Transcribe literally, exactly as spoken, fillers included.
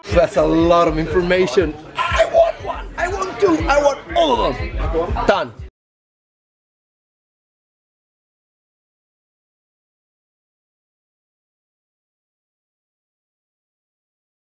That's a lot of information. I want one. I want two. I want all of them. Done.